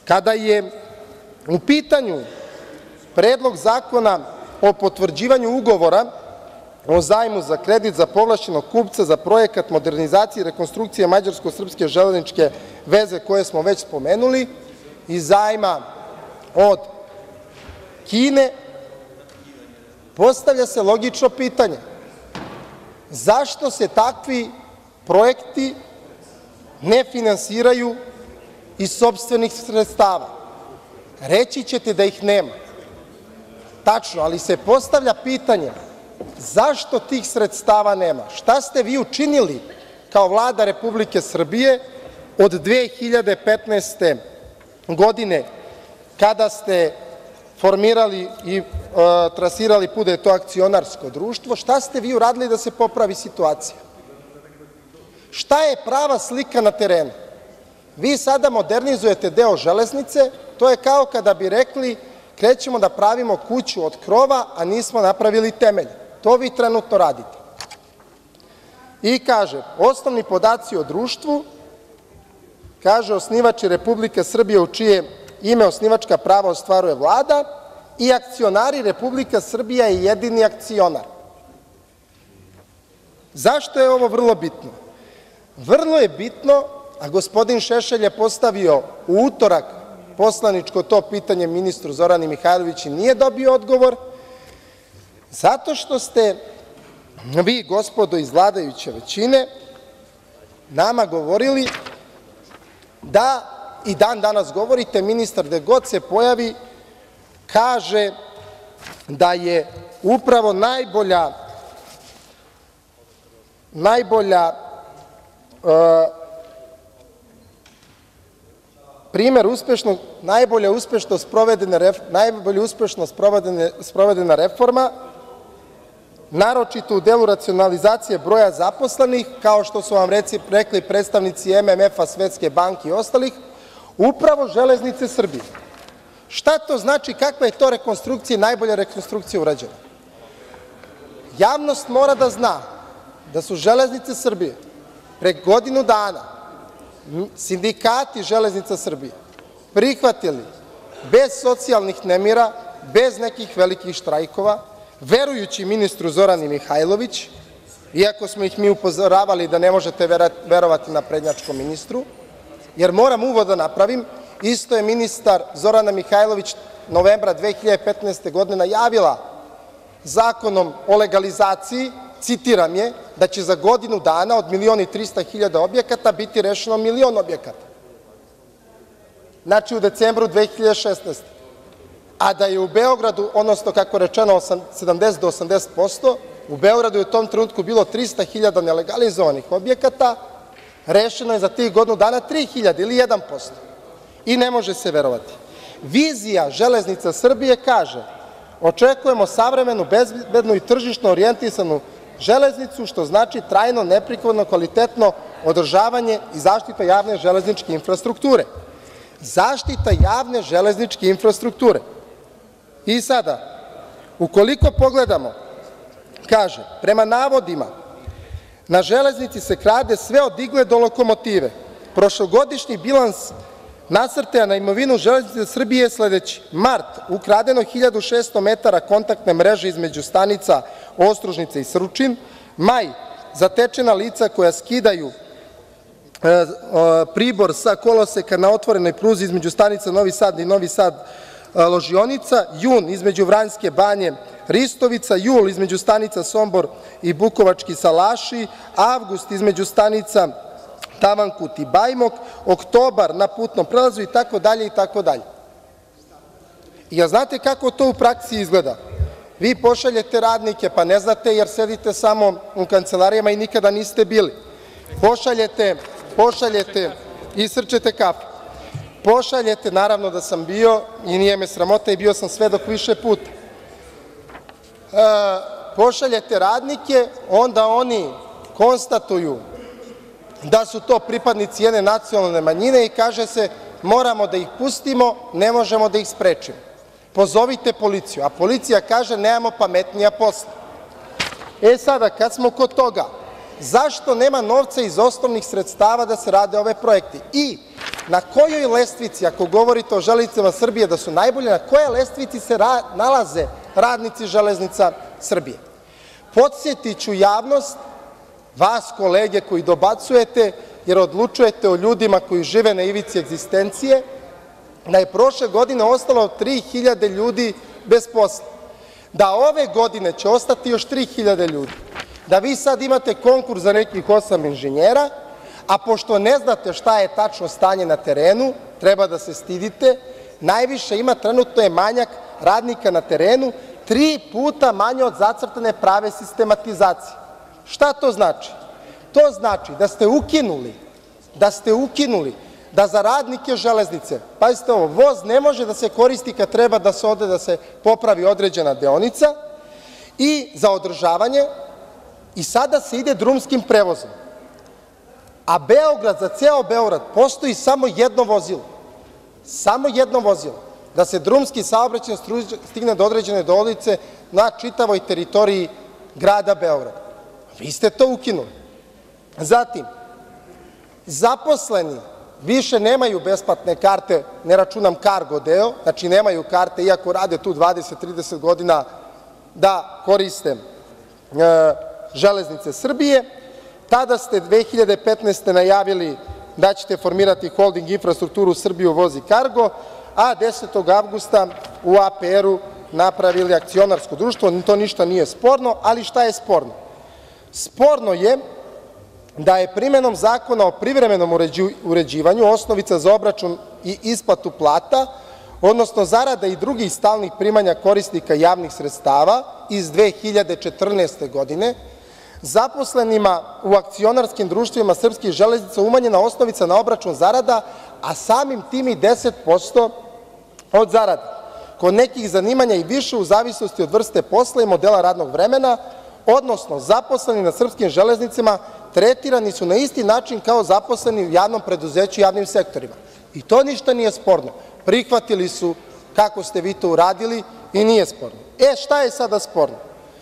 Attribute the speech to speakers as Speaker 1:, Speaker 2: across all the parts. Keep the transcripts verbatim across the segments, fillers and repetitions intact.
Speaker 1: Kada je u pitanju Predlog zakona o potvrđivanju ugovora o zajmu za kredit za povlašćenog kupca za projekat modernizacije i rekonstrukcije mađarsko-srpske železničke veze, koje smo već spomenuli, i zajma od Kine, postavlja se logično pitanje – zašto se takvi projekti ne finansiraju iz sopstvenih sredstava? Reći ćete da ih nema. Tačno, ali se postavlja pitanje zašto tih sredstava nema? Šta ste vi učinili kao Vlada Republike Srbije od dve hiljade petnaeste. godine, kada ste formirali i trasirali put da je to akcionarsko društvo? Šta ste vi uradili da se popravi situacija? Šta je prava slika na terenu? Vi sada modernizujete deo železnice, to je kao kada bi rekli krećemo da pravimo kuću od krova, a nismo napravili temelj. To vi trenutno radite. I kaže, osnovni podaci o društvu, kaže osnivač je Republika Srbija u čije ime osnivačka prava ostvaruje Vlada i akcionari Republika Srbija je jedini akcionar. Zašto je ovo vrlo bitno? Vrlo je bitno, a gospodin Šešelj je postavio u utorak poslaničko to pitanje ministru Zorani Mihajlović i nije dobio odgovor, zato što ste vi, gospodo iz vladajuće većine, nama govorili da, i dan danas govorite, ministar gde god se pojavi kaže da je upravo najbolja najbolja primer uspešno, najbolje uspešno sprovedena reforma, naročito u delu racionalizacije broja zaposlenih, kao što su vam rekli predstavnici M M F-a, Svetske banke i ostalih, upravo Železnice Srbije. Šta to znači, kakva je to rekonstrukcija i najbolja rekonstrukcija urađena? Javnost mora da zna da su Železnice Srbije pre godinu dana, sindikati Železnica Srbije, prihvatili bez socijalnih nemira, bez nekih velikih štrajkova, verujući ministru Zorani Mihajlović, iako smo ih mi upozoravali da ne možete verovati naprednjačkom ministru, jer moram uvod da napravim, isto je ministar Zorana Mihajlović novembra dve hiljade petnaeste. godine najavila Zakonom o legalizaciji, citiram je, da će za godinu dana od milion i trista hiljada objekata biti rešeno milion objekata. Znači u decembru dve hiljade šesnaeste. A da je u Beogradu, odnosno kako je rečeno sedamdeset do osamdeset posto, u Beogradu je u tom trenutku bilo trista hiljada nelegalizovanih objekata, rešeno je za tih godinu dana tri hiljade ili jedan posto. I ne može se verovati. Vizija Železnica Srbije kaže očekujemo savremenu, bezbednu i tržišno orijentisanu železnicu, što znači trajno, neprikladno, kvalitetno održavanje i zaštita javne železničke infrastrukture. Zaštita javne železničke infrastrukture. I sada, ukoliko pogledamo, kaže, prema navodima, na železnici se krade sve od igle do lokomotive. Prošlogodišnji bilans nasrtaja na imovinu Železnice Srbije je sledeći. Mart, ukradeno hiljadu šesto metara kontaktne mreže između stanica Ostružnica i Surčin. Maj, zatečena lica koja skidaju pribor sa koloseka na otvorenoj pruzi između stanica Novi Sad i Novi Sad Ložionica. Jun, između Vranjske Banje Ristovica. Jul, između stanica Sombor i Bukovački Salaši. Avgust, između stanica Tavankut i Bajmok. Oktobar, na putnom prelazu i tako dalje i tako dalje. I znate kako to u praksi izgleda? Vi pošaljete radnike, pa ne znate jer sedite samo u kancelarijama i nikada niste bili. Pošaljete, pošaljete, isrčete kafu. Pošaljete, naravno da sam bio i nije me sramota i bio sam svedok više puta. Pošaljete radnike, onda oni konstatuju da su to pripadnici jedne nacionalne manjine i kaže se moramo da ih pustimo, ne možemo da ih sprečimo. Pozovite policiju, a policija kaže nemamo pametnija posla. E sada, kad smo kod toga, zašto nema novca iz osnovnih sredstava da se rade ove projekte? I na kojoj lestvici, ako govorite o Železnicama Srbije da su najbolje, na kojoj lestvici se nalaze radnici Železnica Srbije? Podsjetiću javnost, vas kolege koji dobacujete, jer odlučujete o ljudima koji žive na ivici egzistencije, da je prošle godine ostalo tri hiljade ljudi bez posla, da ove godine će ostati još tri hiljade ljudi, da vi sad imate konkurs za nekih osam inženjera, a pošto ne znate šta je tačno stanje na terenu, treba da se stidite, najviše ima, trenutno je manjak radnika na terenu, tri puta manje od zacrtane prave sistematizacije. Šta to znači? To znači da ste ukinuli, da ste ukinuli da za radnike železnice, pazite ovo, voz ne može da se koristi kad treba da se ode da se popravi određena deonica i za održavanje i sada se ide drumskim prevozom. A Beograd, za ceo Beograd postoji samo jedno vozilo, samo jedno vozilo, da se drumski saobraćaj stigne do određene deonice na čitavoj teritoriji grada Beograda. Vi ste to ukinuli. Zatim, zaposleni više nemaju besplatne karte, ne računam kargo deo, znači nemaju karte iako rade tu dvadeset do trideset godina da koriste Železnice Srbije. Tada ste dve hiljade petnaeste. najavili da ćete formirati holding infrastrukturu Srbiju voz i kargo, a desetog avgusta u A P R-u napravili akcionarsko društvo. To ništa nije sporno, ali šta je sporno? Sporno je da je primenom Zakona o privremenom uređivanju osnovica za obračun i isplatu plata, odnosno zarada i drugih stalnih primanja korisnika javnih sredstava iz dve hiljade četrnaeste. godine, zaposlenima u akcionarskim društvima Srpskih železnica umanjena osnovica na obračun zarada, a samim tim i deset posto od zarade. Kod nekih zanimanja i više u zavisnosti od vrste posla i modela radnog vremena, odnosno zaposleni na Srpskim železnicama tretirani su na isti način kao zaposleni u javnom preduzeću i javnim sektorima. I to ništa nije sporno. Prihvatili su kako ste vi to uradili i nije sporno. E, šta je sada sporno?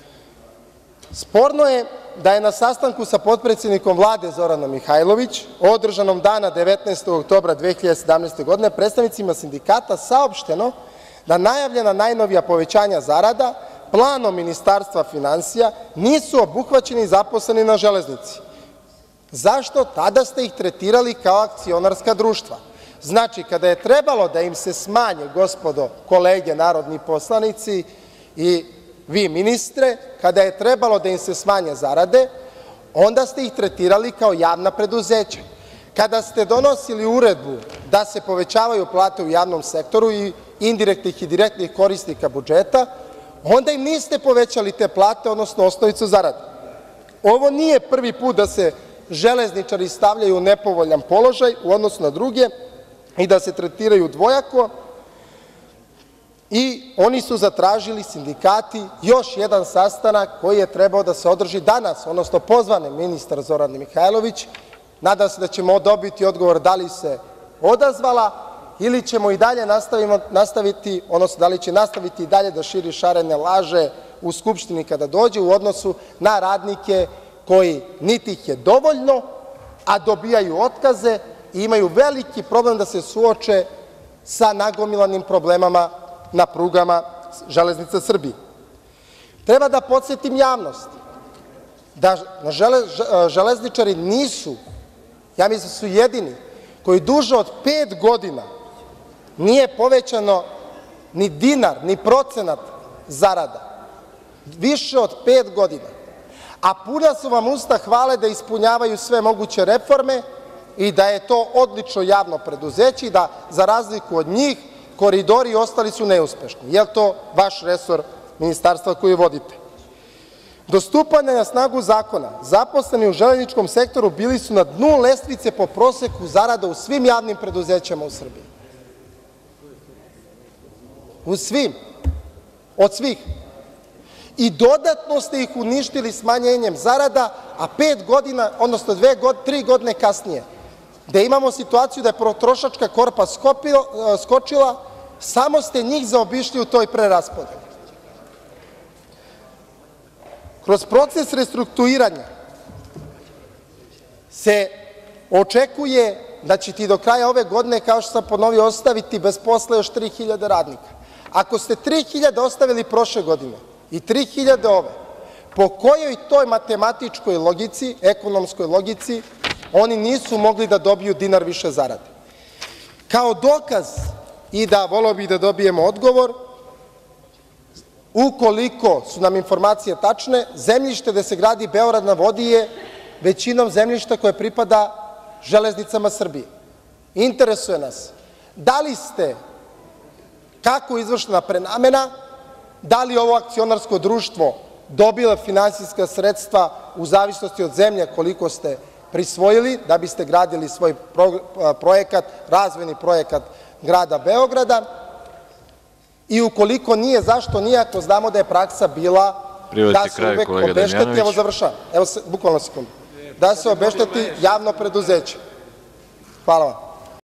Speaker 1: Sporno je da je na sastanku sa potpredsednikom Vlade Zoranom Mihajlović, održanom dana devetnaestog oktobra dve hiljade sedamnaeste. godine, predstavnicima sindikata saopšteno da najavljena najnovija povećanja zarada planom Ministarstva finansija nisu obuhvaćeni zaposleni na železnici. Zašto? Tada ste ih tretirali kao akcionarska društva. Znači, kada je trebalo da im se smanje, gospodo kolege narodni poslanici i vi ministre, kada je trebalo da im se smanje zarade, onda ste ih tretirali kao javna preduzeća. Kada ste donosili uredbu da se povećavaju plate u javnom sektoru i indirektnih i direktnih korisnika budžeta, onda im niste povećali te plate, odnosno osnovicu zarade. Ovo nije prvi put da se železničari stavljaju u nepovoljan položaj u odnosu na druge i da se tretiraju dvojako i oni su zatražili, sindikati, još jedan sastanak koji je trebao da se održi danas, odnosno pozvan je ministar Zoran Mihajlović. Nadam se da ćemo dobiti odgovor da li se odazvala ili ćemo i dalje nastaviti, odnosno da li će nastaviti i dalje da širi šarene laže u Skupštini kada dođe u odnosu na radnike koji niti ih je dovoljno, a dobijaju otkaze i imaju veliki problem da se suoče sa nagomilanim problemama na prugama Železnica Srbije. Treba da podsjetim javnost da železničari nisu, ja mislim da su jedini, koji duže od pet godina nije povećano ni dinar, ni procenat zarada. Više od pet godina. A puna su vam usta hvale da ispunjavaju sve moguće reforme i da je to odlično javno preduzeće i da, za razliku od njih, koridori ostali su neuspešni. Je li to vaš resor ministarstva koji vodite? Do stupanja na snagu zakona, zaposleni u železničkom sektoru bili su na dnu lestvice po proseku zarada u svim javnim preduzećima u Srbiji. U svim. Od svih. I dodatno ste ih uništili smanjenjem zarada, a pet godina, odnosno dve, tri godine kasnije, gde imamo situaciju da je potrošačka korpa skočila, samo ste njih zaobišli u toj preraspodeli. Kroz proces restrukturiranja se očekuje da ćete i do kraja ove godine, kao što sam ponovio, ostaviti bez posla još tri hiljade radnika. Ako ste tri hiljade ostavili prošle godine i tri hiljade ove, po kojoj toj matematičkoj logici, ekonomskoj logici, oni nisu mogli da dobiju dinar više zarade? Kao dokaz, i da voleo bih da dobijemo odgovor, ukoliko su nam informacije tačne, zemljište gde se gradi Beograd na vodi je većinom zemljišta koje pripada Železnicama Srbije. Interesuje nas da li ste, kako je izvršena prenamena, da li je ovo akcionarsko društvo dobilo finansijska sredstva u zavisnosti od zemlje koliko ste prisvojili da biste gradili svoj projekat, razvojni projekat grada Beograda, i ukoliko nije, zašto nije, ako znamo da je praksa bila da se uvek obešteti, evo završavam, evo bukvalno sekundu, da se obešteti javno preduzeće. Hvala vam.